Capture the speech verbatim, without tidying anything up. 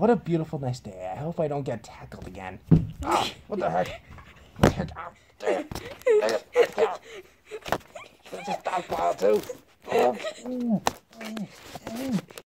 what a beautiful nice day. I hope I don't get tackled again. Oh, what the heck? What the heck? Oh, damn. Damn. Damn. This is dog pile too. Oh.